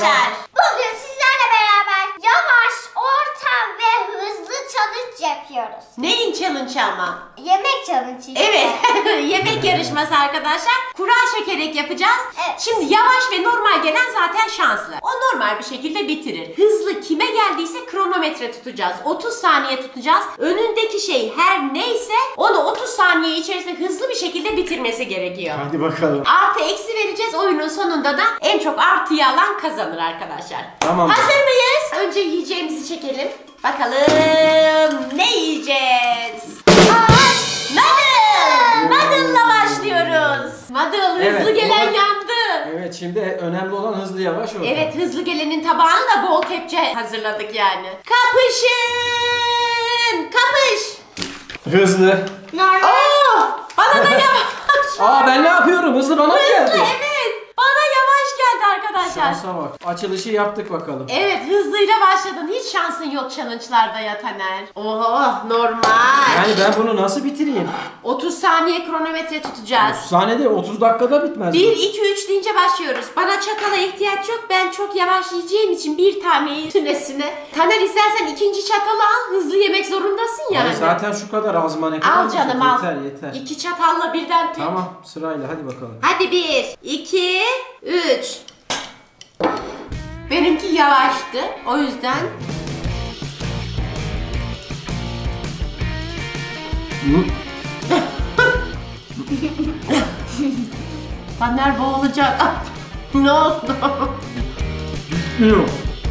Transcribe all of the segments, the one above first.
arkadaşlar. Bugün sizlerle beraber yavaş, orta ve hızlı challenge yapıyoruz. Neyin challenge ama? Yemek challenge işte. Evet, yemek yarışması arkadaşlar. Kura çekerek yapacağız. Evet. Şimdi yavaş ve normal gelen zaten şanslı. O normal bir şekilde bitirir. Hızlı kime geldiyse kronometre tutacağız. 30 saniye tutacağız. Önündeki şey her neyse onu 30 saniye içerisinde hızlı bir şekilde bitirmesi gerekiyor. Hadi bakalım. Artı eksi vereceğiz. Oyunun sonunda da en çok artıyı alan kazanır arkadaşlar. Tamam. Hazır mıyız? Önce yiyeceğimizi çekelim. Bakalım ne yiyeceğiz? Noodle! Noodle'la başlıyoruz. Noodle hızlı Evet, gelen bu- yandı. Evet, şimdi önemli olan hızlı yavaş oldu. Evet, hızlı gelenin tabağını da bol kepçe hazırladık yani. Kapışın! Kapış! Hızlı. Normal. Bana da yavaş. Aa, ben ne yapıyorum? Hızlı bana mı geldi? Hızlı, evet. Bana yavaş geldi arkadaşlar. Şansa bak. Açılışı yaptık bakalım. Evet, hızlıyla başladın. Hiç şansın yok challenge'larda ya Taner. Oho, normal. Yani ben bunu nasıl bitireyim? 30 saniye kronometre tutacağız. 30 saniyede 30 dakikada bitmez. 1, 2, 3 deyince başlıyoruz. Bana çatala ihtiyaç yok. Ben çok yavaş yiyeceğim için bir taneyi üstüne. Taner, istersen ikinci çatalı al. Hızlı yemek zorundasın yani. Yani zaten şu kadar azma ne kadar Al olacak? canım al. Yeter yeter. 2 çatalla birden tut. Tamam, sırayla hadi bakalım. Hadi 1, 2, 3. Benimki yavaştı. O yüzden Taner boğulacak. Ne oldu? Yok.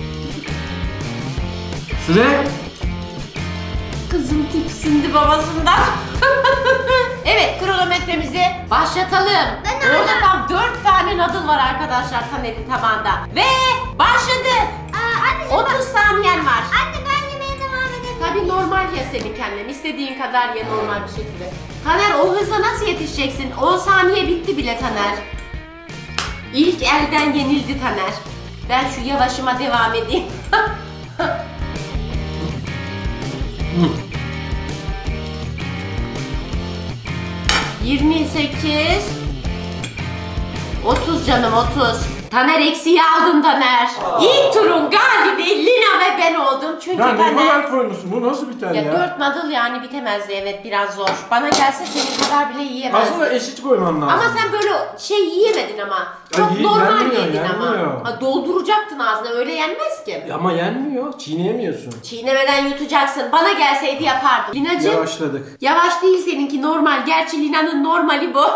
Süre. Kızım tiksindi babasından. Evet, kronometremizi başlatalım. Orada tam 4 tane noodle var arkadaşlar Taner'in tabağında. Ve başladı. Anneciğim 30 saniyen var. Anne ben yemeğe devam edebilirim. Tabii normal ya senin kendin. İstediğin kadar ye normal bir şekilde. Taner, o hızla nasıl yetişeceksin? 10 saniye bitti bile Taner. İlk elden yenildi Taner. Ben şu yavaşıma devam edeyim. 28 30 canım 30. Taner eksiği aldın Taner. İlk turun galibi Lina ve ben oldum. Çünkü Ya ne Taner... kadar koymuşsun? Bu nasıl biter ya? Ya 4 noodle yani bitemezdi, evet, biraz zor. Bana gelse senin kadar bile yiyemezdim. Aslında eşit koymam lazım. Ama sen böyle şey yiyemedin ama. Çok iyi, normal yenmiyor, yedin ama. yenmiyor. Ha, dolduracaktın ağzına, öyle yenmez ki. Ama yenmiyor. Çiğneyemiyorsun. Çiğnemeden yutacaksın. Bana gelseydi yapardım. Linacığım. Yavaşladık. Yavaş değil seninki, normal. Gerçi Lina'nın normali bu.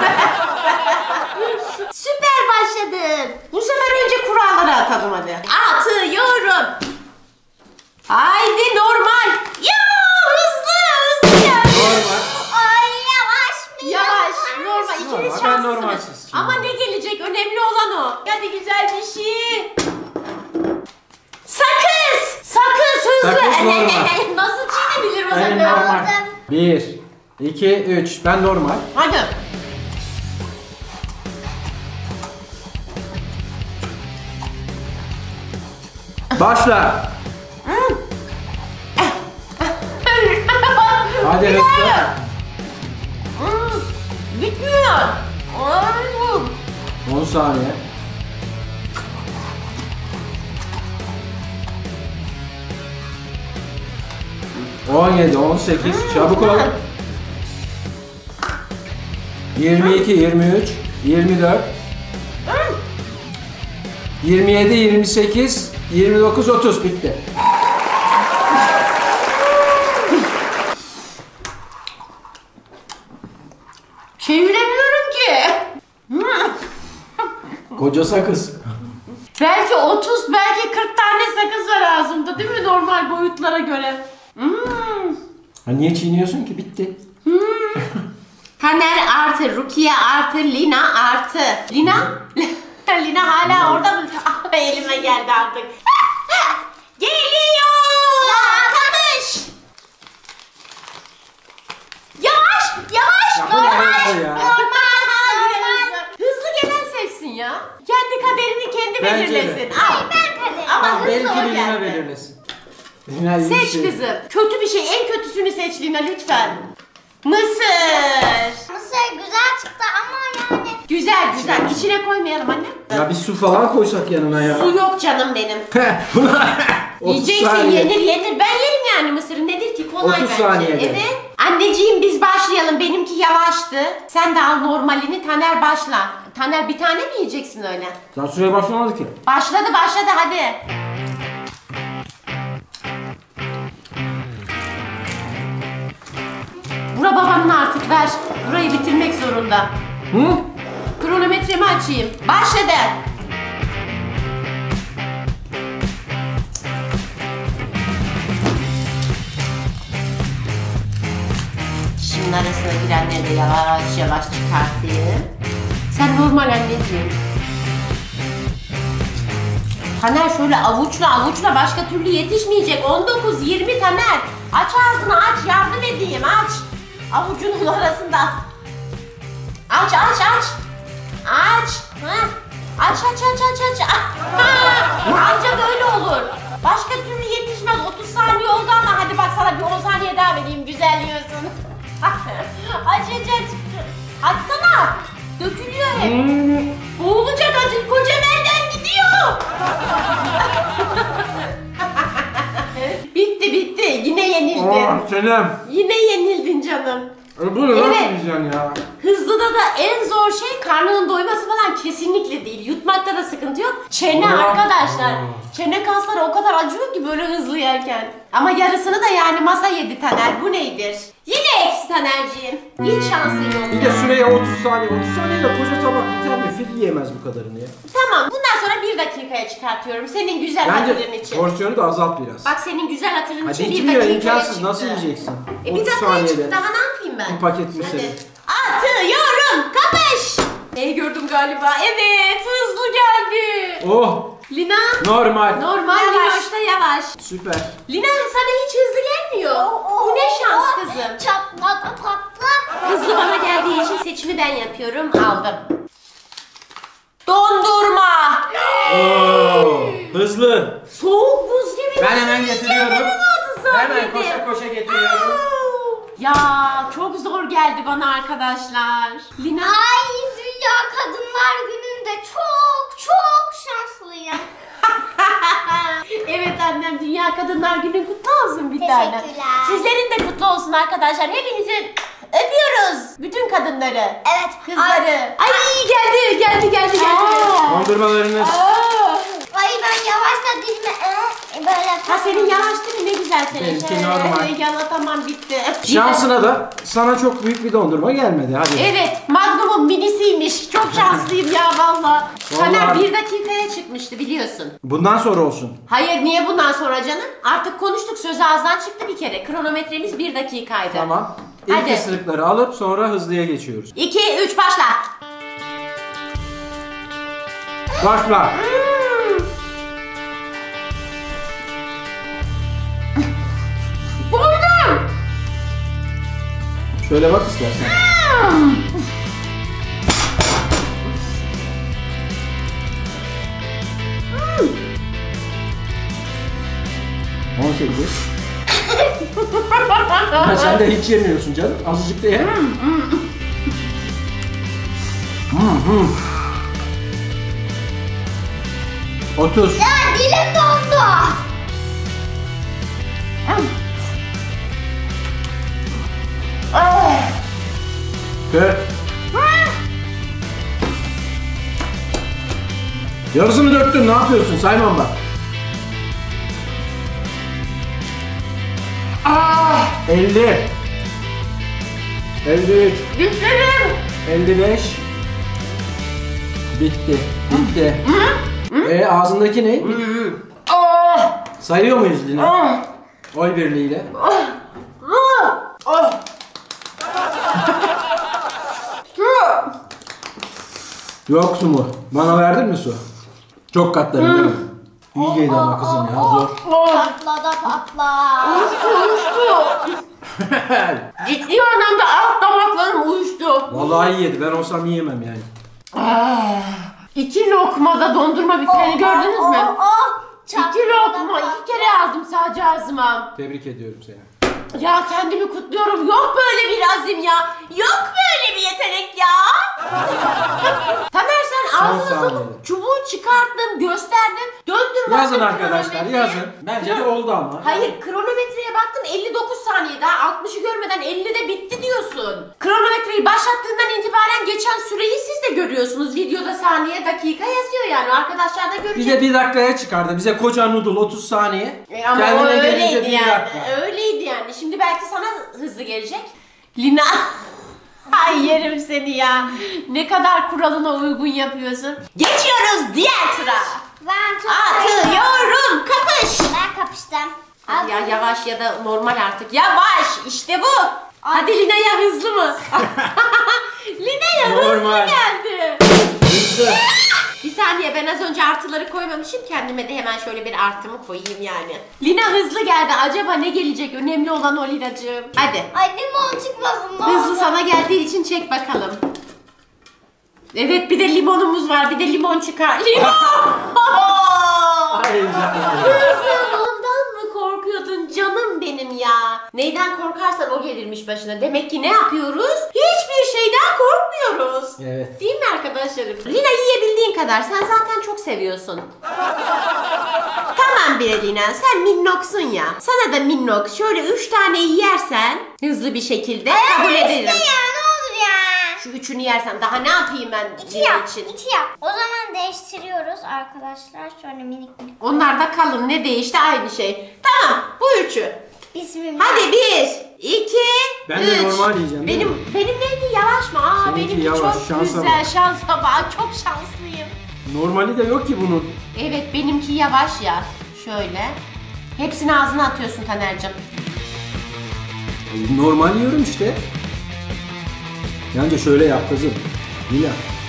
Süper başladın. Bu sefer önce kuralları atalım hadi. Atıyorum. Haydi normal. Ya hızlı ya. Normal. Ay yavaş mı? Yavaş, normal. İkiniz Normal, ben şanslısınız. normalsiz şimdi. Ama ne gelecek? Önemli olan o. Hadi güzel bir şey. Sakız. Sakız hızlı. Sakız normal. Nasıl çiğnebilir o En zaman? normal. 1, 2, 3. Ben normal. Hadi. Başla. Hadi hızlı. Bitmiyor. Ay. 10 saniye. ...17, 18... Çabuk ol. 22, 23... ...24... ...27, 28... ...29, 30 bitti. Çeviremiyorum ki. Koca sakız. Belki 30, belki 40 tane sakız var ağzımda, değil mi, normal boyutlara göre? Ha, niye çiğniyorsun ki? Bitti. Taner artı, Rukiye artı, Lina artı. Lina? Lina hala orada mı? Elime geldi artık. Geliyor! Kapış! Yavaş! Yavaş! Ya bu ne Normal! hızlı ya? Normal! Hızlı gelen seçsin ya. Kendi kaderini kendi Bence de. belirlesin. Al. Ben kaderim. Ama Tamam, hızlı benimki o Lina geldi. belirlesin. Lina iyi bir Seç şey. kızım. Kötü bir şey. En kötüsünü seç Lina lütfen. Mısır. Mısır güzel çıktı ama yani Güzel güzel. İçine koymayalım anne. Ya bir su falan koysak yanına ya. Su yok canım benim. Buna 30 Yiyeceksin saniye. yenir. Ben yerim yani mısırı. Nedir ki? Kolay 30 bence. saniyede. Evet. Anneciğim biz başlayalım. Benimki yavaştı. Sen de al normalini. Taner başla. Taner bir tane mi yiyeceksin öyle? Daha süre başlamadı ki. Başladı hadi. Bura babanın artık ver. Burayı bitirmek zorunda. Hı? Kronometremi açayım. Başladı. Şimdi arasına girenleri de yavaş yavaş çıkartayım. Sen normal anneciğim. Taner şöyle avuçla başka türlü yetişmeyecek. 19, 20 Taner. Aç ağzını aç, yardım edeyim aç. Avucunun arasında. Aç. Aç. Heh. Aç. Ancak öyle olur. Başka türlü yetişmez. 30 saniye oldu ama hadi bak sana bir 10 saniye daha vereyim. Güzel yiyorsun. Aç. Açsana. Dökülüyor hep. Boğulacak acık. Koca nereden gidiyor? Bitti. Yine yenildin. Canım. Yine yenildin canım. Bunu nasıl Evet. yiyeceksin ya? Hızlıda da en zor şey karnının doyması falan kesinlikle değil. Yutmakta da sıkıntı yok. Çene Aa. arkadaşlar. Çene kasları o kadar acıyor ki böyle hızlı yerken. Ama yarısını da yani masa yedi Taner. Bu neydir? Yine eksi Tanerciğim. Hiç şansın yok. Bir de süreye 30 saniye. 30 saniyede koca tabak biter mi? Fil yiyemez bu kadarını ya. Tamam. Bundan sonra 1 dakikaya çıkartıyorum. Senin güzel hatırın Bence için. porsiyonu da azalt biraz. Bak senin güzel hatırın Hadi için 1 bitmiyor, dakikaya imkansız. çıktı. Nasıl yiyeceksin? 1 30 dakikaya saniyede. çıktı. Daha ne yapayım ben? Bir paket mi Hadi. senin? Atıyorum. Kapış. Neyi gördüm galiba? Evet. Hızlı geldi. Oh! Lina. Normal. Normal yavaş da yavaş. Süper. Lina sana hiç hızlı gelmiyor. Bu ne şans kızım. Çatladı patla. Hızlı bana geldiği için seçimi ben yapıyorum. Aldım. Dondurma. Oo! Hızlı. Soğuk buz gibi. Ben hemen getiriyorum. Hemen 30 saniyede. Hemen koşa getiriyorum. Ya çok zor geldi bana arkadaşlar. Lina. Ay Dünya Kadınlar Günü'nde çok şanslıyım. Evet annem, Dünya Kadınlar Günü kutlu olsun bir tane. Teşekkürler. Sizlerin de kutlu olsun arkadaşlar. Hepinizi öpüyoruz. Bütün kadınları. Evet. Kızları. Ay geldi. Dondurmalarınız. Ay ben yavaşla dilime böyle Ha senin yavaş değil mi? Ne güzel senin. Benimki normal. Yala tamam bitti. Şansına da sana çok büyük bir dondurma gelmedi. Hadi. Evet, Magnum'un minisiymiş. Çok şanslıyım ya valla. Taner Vallahi. 1 dakikaya çıkmıştı biliyorsun. Bundan sonra olsun. Hayır, niye bundan sonra canım? Artık konuştuk, söz ağızdan çıktı bir kere. Kronometremiz 1 dakikaydı. Tamam. İlk Hadi. ısırıkları alıp sonra hızlıya geçiyoruz. 2, 3 başla. Başla. Buldum. Şöyle bak istersen. 18. Ha, sen de hiç yemiyorsun canım. Azıcık da ye. Hı. 30. Ya dilim dondu. 40. Yarısını döktün. Ne yapıyorsun? Saymam bak. 50. 53. Düşlerim. 55. Bitti. Ağzındaki ne? Sayıyor muyuz Lina? Oy birliğiyle. Yok su mu? Bana verdin mi su? Çok katladın değil mi? İyi geldi ama kızım ya zor. Patla da patla. Uyuştu. Ciddi anlamda alt damaklarım uyuştu. Vallahi iyi yedi. Ben olsam yiyemem yani. 2 lokmada dondurma bitireni gördünüz mü? 2 Çatladı lokma, 2 kere aldım sadece ağzıma. Tebrik ediyorum seni. Ya kendimi kutluyorum. Yok böyle bir azim ya. Yok böyle bir yetenek ya. Tamer sen Son ağzına saniye. sokup çubuğu çıkarttın, gösterdin. Döndün Yazın baktın arkadaşlar kronometreye. yazın. Bence de oldu ama. Hayır, kronometreye baktım 59 saniye, daha 60'ı görmeden 50'de bitti diyorsun. Kronometreyi başlattığından itibaren geçen süreyi siz de görüyorsunuz. Videoda saniye, dakika yazıyor yani. Arkadaşlar da görecek. Bir de 1 dakikaya çıkardı. Bize koca noodle 30 saniye. Ama o Kendine gelince öyleydi 1 yani. dakika. Öyleydi yani. Şimdi belki sana hızlı gelecek. Lina. Ay yerim seni ya. Ne kadar kuralına uygun yapıyorsun. Geçiyoruz diğer tura. Ben çok Atıyorum. Kapış. Ben kapıştım. Ya yavaş ya da normal artık. Yavaş. İşte bu. Hadi Lina'ya hızlı mı? Lina'ya hızlı Normal. geldi. Hızlı. Bir saniye, ben az önce artıları koymamışım. Kendime de hemen şöyle bir artımı koyayım yani. Lina hızlı geldi. Acaba ne gelecek? Önemli olan o Lina'cığım. Hadi. Ay limon çıkmasın ne Hızlı olur. sana geldiği için çek bakalım. Evet, bir de limonumuz var. Bir de limon çıkar. Limon! Ay canım. Kızım, ondan mı korkuyordun canım benim ya? Neyden korkarsan o gelirmiş başına. Demek ki ne yapıyoruz? Hiçbir şeyden korkmuyoruz. Evet. Değil mi arkadaşlarım? Lina, yiyebildiğin kadar. Sen zaten çok seviyorsun. Tamam bile Lina, sen minnoksun ya. Sana da minnok. Şöyle 3 tane yersen hızlı bir şekilde kabul ederim. Ya ne olur ya. Şu üçünü yersen daha ne yapayım ben İki Lina yap. için? 2 yap. O zaman değiştiriyoruz arkadaşlar. Şöyle minik minik. Onlar da kalın, ne değişti, aynı şey. Tamam, bu üçü. Bismillah. Hadi 1, 2, Ben 3. de normal yiyeceğim, değil mi? Benim neydi, yavaş mı? Aa, Seninki benimki yavaş, çok şansa güzel. bak. Şansa bak, çok şanslıyım. Normali de yok ki bunun. Evet, benimki yavaş ya. Şöyle. Hepsini ağzına atıyorsun Taner'cim. Normal yiyorum işte. Bence şöyle yap kızım. Lina.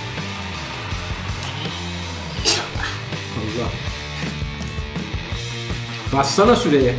Allah. Bassana süreye.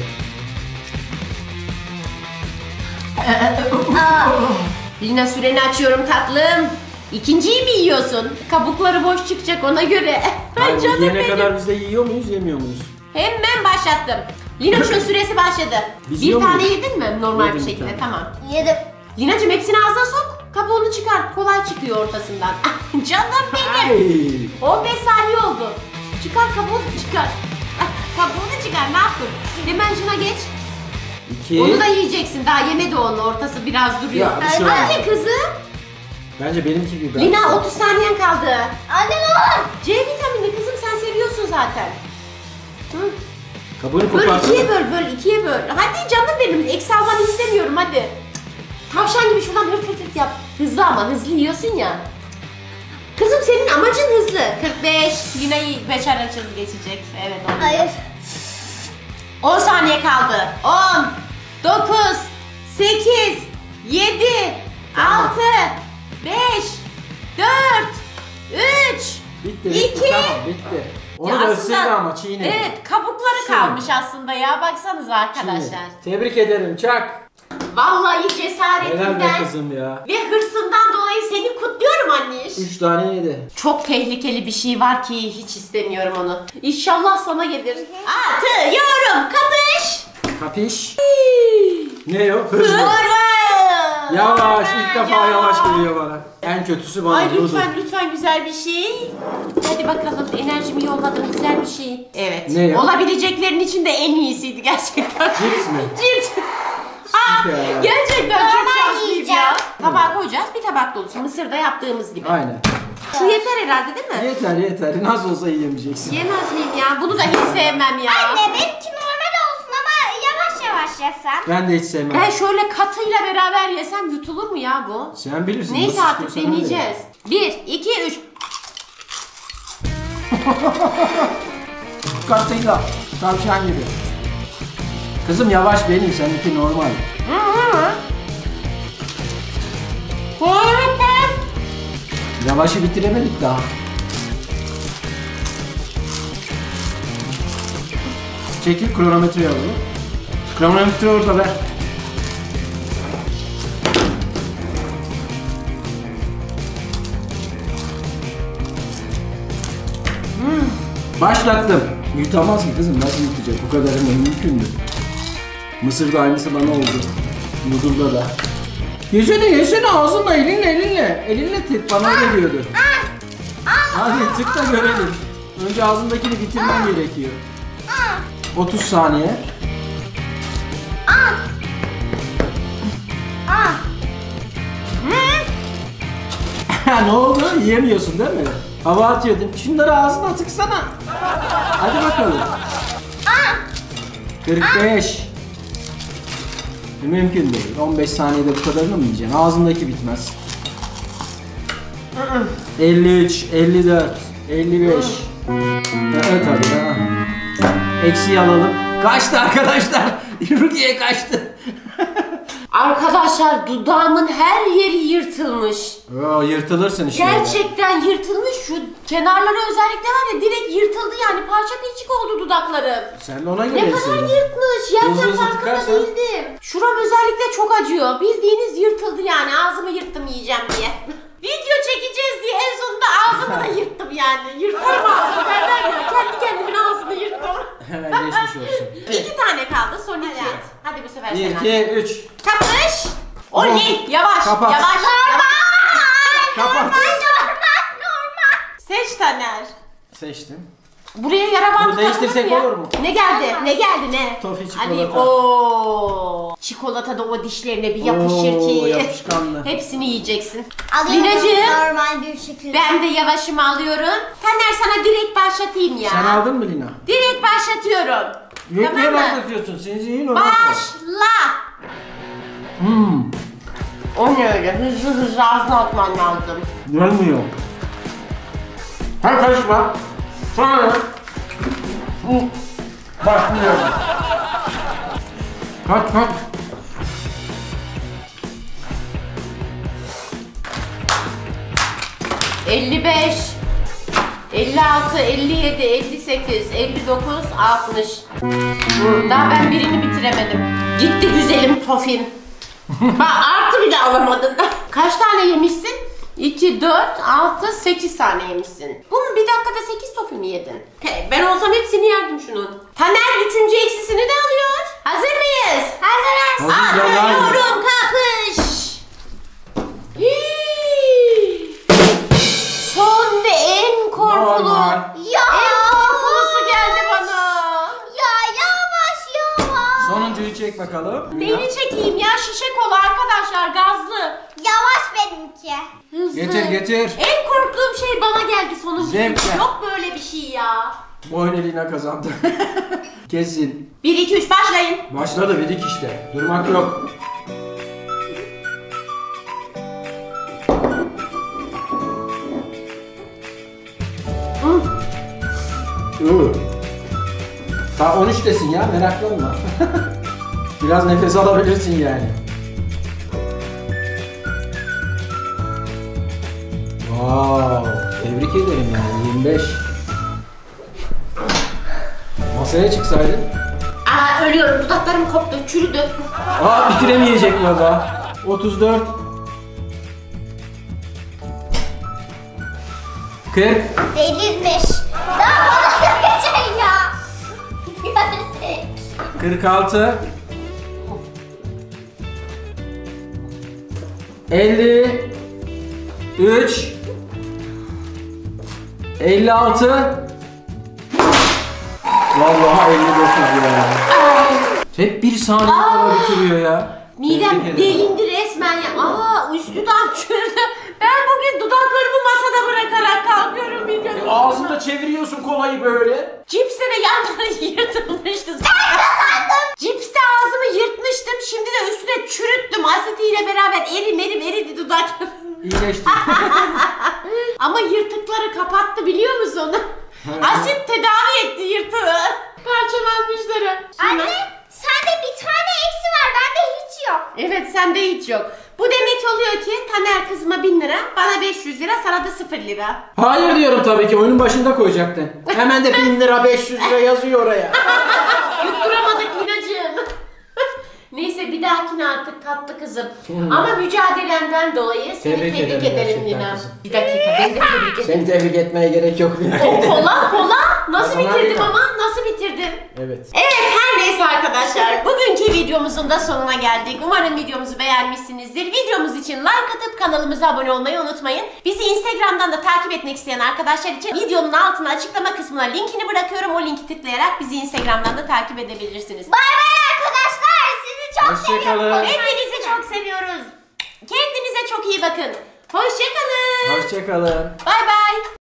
Lina, süreni açıyorum tatlım. İkinciyi mi yiyorsun? Kabukları boş çıkacak ona göre. Hayır, Canım yiyene benim. kadar biz de yiyor muyuz, yemiyor muyuz? Hemen başlattım. Linoş'un süresi başladı. Biz Bir yiyor tane muyuz? yedin mi? Normal Yedim bir bir şekilde, tane. tamam. Yedim. Lina'cığım hepsini ağzına sok. Kabuğunu çıkar. Kolay çıkıyor ortasından. Canım benim. Ay. 15 saniye oldu. Çıkar kabuğunu çıkar. Kabuğunu çıkar, ne yaptın? Hemen şuna geç. 2. Onu da yiyeceksin. Daha yemedi onu. Ortası biraz duruyor. Ya, bir şey Hadi olmaz. kızım. Bence benimki gibi. Lina, 30 saniyen kaldı. Anne ne olur. C vitamini kızım, sen seviyorsun zaten. Hı. Kabuğunu Böl, koparsana. ikiye böl, ikiye böl. Hadi canım benim, eksi almanı istemiyorum, hadi. Tavşan gibi şuradan hırt hırt hırt yap. Hızlı ama, hızlı yiyorsun ya. Kızım senin amacın hızlı. 45, Lina'yı beşer açız geçecek. Evet, oldu. Hayır. 10 saniye kaldı. 10, 9, 8, 7, 6, 5, 4, 3, Bitti, 2, bitti. Tamam, bitti. Onu da ısırdı ama çiğnedi. Evet, kabukları Çiğnedi. kalmış aslında ya. Baksanıza arkadaşlar. Çiğnedi. Tebrik ederim Çak. Vallahi Helal be cesaretinden kızım ya. ve hırsından dolayı seni kutluyorum anneş. 3 tane yedi. Çok tehlikeli bir şey var ki hiç istemiyorum onu. İnşallah sana gelir. Atıyorum. Kapış. Kapiş. Ne o? Hızlı. Hırlı. Yavaş. İlk defa yavaş geliyor bana. En kötüsü bana. Ay noodle. lütfen güzel bir şey. Hadi bakalım, enerjimi yolladım, güzel bir şey. Evet. Ne o? Olabileceklerin içinde en iyisiydi gerçekten. Cips mi? Cips. Aa, Süper. gerçekten çok Normal şanslıyım yiyeceğim. ya. Tabağa koyacağız, bir tabak dolusu Mısır'da yaptığımız gibi. Aynen. Şu yeter herhalde değil mi? Yeter. Nasıl olsa yiyemeyeceksin. Yemez miyim ya? Bunu da hiç sevmem ya. Anne benimki normal olsun ama yavaş yavaş yesem. Ben de hiç sevmem. Ben şöyle katıyla beraber yesem yutulur mu ya bu? Sen bilirsin. Neyse nasıl artık istiyorsan öyle. deneyeceğiz. 1, 2, 3. Katıyla. Tavşan gibi. Kızım yavaş benim. Seninki normal. Yavaşı bitiremedik daha. Çekil, kronometreyi alalım. Kronometre orada ver. Başlattım. Yutamaz ki kızım, nasıl yutacak? Bu kadarını mümkündür. Mısır da aynısı bana oldu. Noodle'da da. Yesene ağzınla elinle. Elinle tık bana öyle diyordu. Hadi tık da görelim. Önce ağzındakini bitirmen gerekiyor. 30 saniye. Ne oldu? Yiyemiyorsun değil mi? Hava atıyordun. Şunları ağzına tıksana. Hadi bakalım. 45. Mümkün değil. 15 saniyede bu kadarını mı yiyeceksin? Ağzındaki bitmez. 53, 54, 55. Evet tabii ya. Eksiği alalım. Kaçtı arkadaşlar. Rukiye kaçtı. Arkadaşlar dudağımın her yeri yırtılmış. Yırtılırsın işte. Gerçekten yırtılmış. Şu kenarları özellikle var ya, direkt yırtıldı yani. Parça pinçik oldu dudaklarım. Sen de ona göre Ne kadar yırtmış. Yerden farkında değildim. Şuram özellikle çok acıyor. Bildiğiniz yırtıldı yani. Ağzımı yırttım yiyeceğim diye. Video çekeceğiz diye en sonunda ağzımı da yırttım yani. Yırtarım ağzımı derler ya. Kendi kendimin ağzını yırttım. Hemen geçmiş olsun. 2 tane kaldı. Son 2. Hadi bu sefer 1, sen. 2, 3. Kapış. Oley. Yavaş. Kapat. Yavaş. Kapat. Normal. Seç Taner. Seçtim. Buraya yara bandı Bunu değiştirsek takılır ya. olur mu? Ne geldi? Ne geldi ne? Tofi Hadi çikolata. ooo. Çikolata da o dişlerine bir yapışır ki. Yapışkanlı. Hepsini yiyeceksin. Alıyorum Linacığım, normal bir şekilde. ben de yavaşımı alıyorum. Taner sana direkt başlatayım ya. Sen aldın mı Lina? Direkt başlatıyorum. Yok niye Tamam mı? başlatıyorsun? Senin zihnin o. Başla. O ne öyle? Hızlı ağzına atman lazım. Gelmiyor. Hayır karışma. Sonra. Başlıyorum. Kaç. 55, 56, 57, 58, 59, 60. Daha ben birini bitiremedim. Gitti güzelim Tofin. Artı bile alamadın. Kaç tane yemişsin? 2, 4, 6, 8 tane yemişsin. Bunu bir dakikada 8 Tofin mi yedin? Ben olsam hepsini yerdim şunun. Taner 3. eksisini de alıyor. Hazır mıyız? Hazırız. Hadi, Atıyorum kapış. Son ve en korkulu. Normal. Ya. En korkulusu geldi bana. Ya yavaş. Sonuncuyu çek bakalım. Neyini çekeyim ya? Şişe kola arkadaşlar, gazlı. Yavaş benimki. Hızlı. Getir. En korktuğum şey bana geldi sonuncu. Zevkle. Yok böyle bir şey ya. Bu oyunu Lina kazandı. Kesin. 1, 2, 3 başlayın. Başladı bidik işte. Durmak yok. Ta 13 desin ya, meraklanma. Biraz nefes alabilirsin yani. Wow, tebrik ederim yani 25. Masaya çıksaydın. Ölüyorum, dudaklarım koptu, çürüdü. Bitiremeyecek valla. 34. 40. Delirmiş. Daha bana geçecek ya. 46 53 56 Vallahi 59 ya. Hep bir saniye kala bitiriyor ya. Midem Tebrik ederim. delindi resmen ya. Üstü dudağım çürüdü. Ben bugün dudaklarımı masada bırakarak kalkıyorum videonun. Ağzında çeviriyorsun kolayı böyle. Cipste de yanları yırtılmıştı. Cipste ağzımı yırtmıştım. Şimdi de üstüne çürüttüm. Asitiyle beraber eridi dudaklarım. İyileşti. Ama yırtıkları kapattı biliyor musun? Asit tedavi etti yırtığı. Parçalanmışları. Anne sende bir tane eksi var. Bende hiç yok. Evet, sende hiç yok. Bu demek oluyor ki Taner kızıma 1000 lira, bana 500 lira, sana da 0 lira. Hayır diyorum tabii ki, oyunun başında koyacaktın. Hemen de 1000 lira 500 lira yazıyor oraya. Yutturamadık Linacığım. Neyse, bir dahakine artık tatlı kızım. Ama mücadelenden dolayı seni Tebrik tebrik ederim ederim gerçekten Lina. kızım. Bir dakika, ben de tebrik ederim. Seni tebrik etmeye gerek yok. O kola Nasıl Kazanan bitirdim benim. ama? Nasıl bitirdim? Evet. Evet, her neyse arkadaşlar, bugünkü videomuzun da sonuna geldik. Umarım videomuzu beğenmişsinizdir. Videomuz için like atıp kanalımıza abone olmayı unutmayın. Bizi Instagram'dan da takip etmek isteyen arkadaşlar için videonun altına açıklama kısmına linkini bırakıyorum. O linki tıklayarak bizi Instagram'dan da takip edebilirsiniz. Bay bay arkadaşlar. Sizi çok Hoşça kalın. seviyorum. Hepinizi çok seviyoruz. Kendinize çok iyi bakın. Hoşçakalın. Hoşçakalın. Bay bay.